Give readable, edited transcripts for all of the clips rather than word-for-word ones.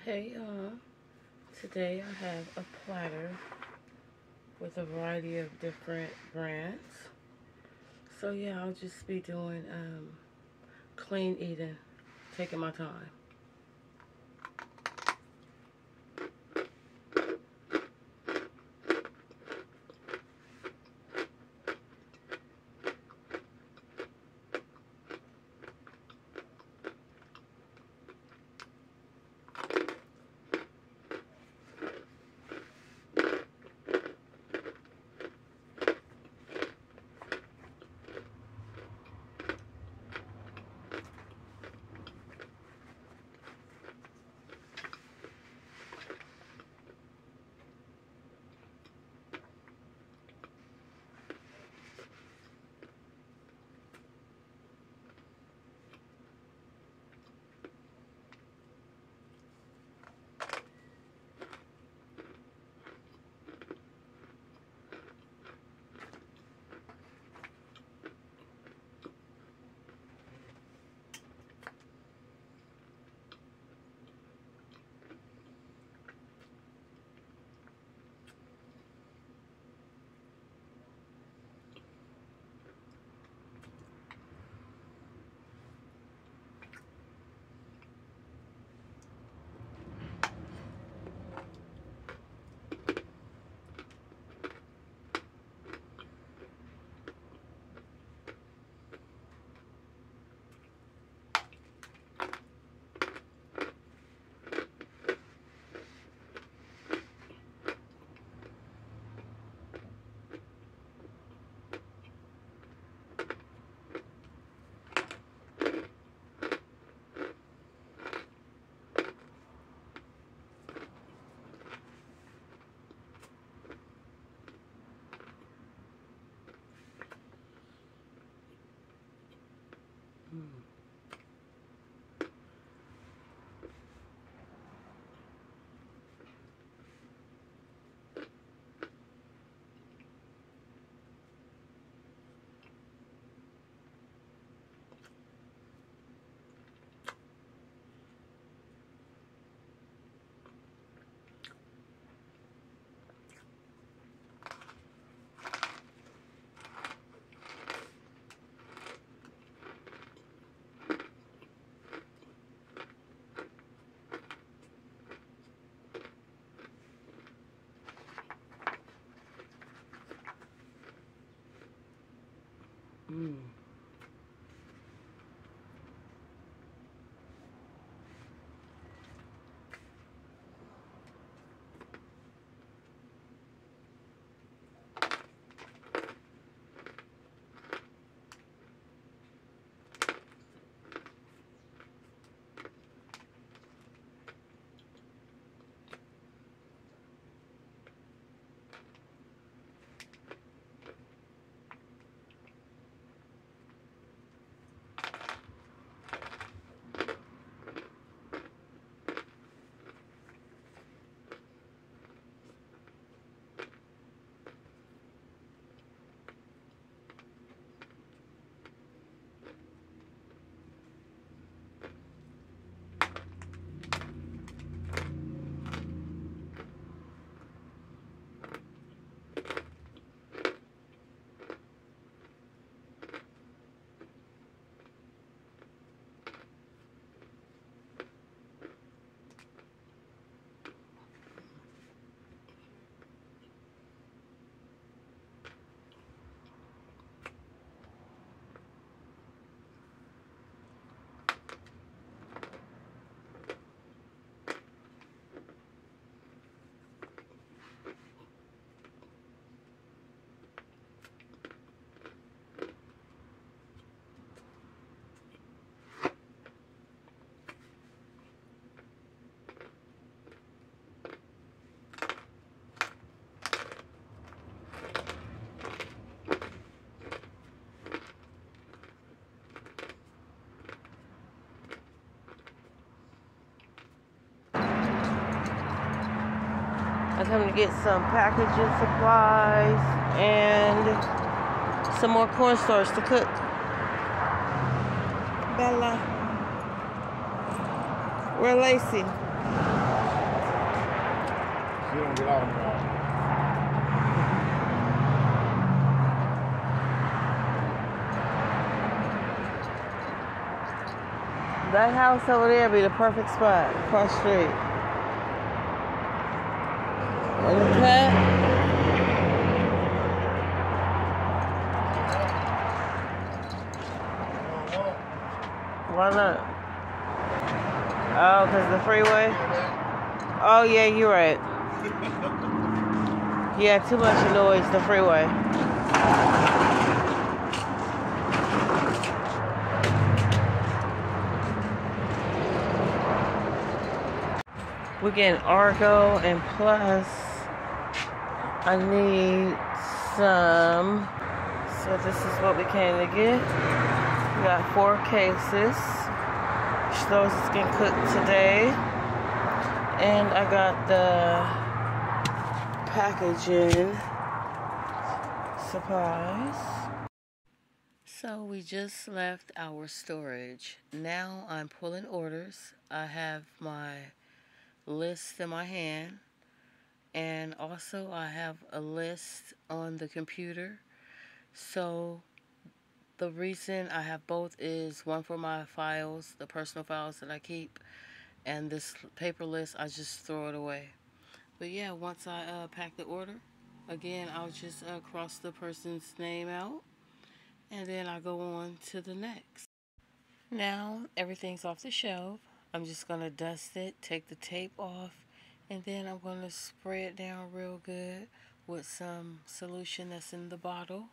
Hey today I have a platter with a variety of different brands. So yeah, I'll just be doing clean eating, taking my time. I come to get some packaging supplies and some more cornstarch to cook. Bella. Where Lacey? you don't get out tomorrow. That house over there be the perfect spot, across the street. And the pet. Why not? Oh, because the freeway? Oh, yeah, you're right. Yeah, too much noise, the freeway. We're getting Argo, and plus I need some. So this is what we came to get. We got 4 cases. Those is getting cooked today. And I got the packaging supplies. So we just left our storage. Now I'm pulling orders. I have my list in my hand, and also I have a list on the computer. So the reason I have both is one for my files, the personal files that I keep, and this paper list, I just throw it away. But yeah, once I pack the order, again, I'll just cross the person's name out, and then I go on to the next. Now everything's off the shelf. I'm just going to dust it, take the tape off, and then I'm going to spray it down real good with some solution that's in the bottle.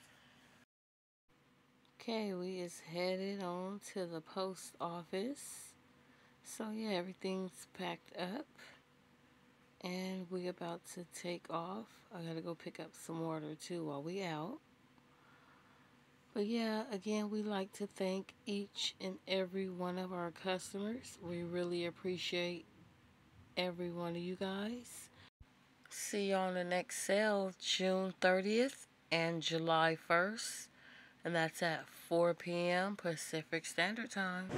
Okay, we is headed on to the post office. So yeah, everything's packed up, and we about to take off. I gotta go pick up some water too while we out. But yeah, again, we like to thank each and every one of our customers. We really appreciate every one of you guys. See you on the next sale, June 30th and July 1st. And that's at 4 p.m. Pacific Standard Time.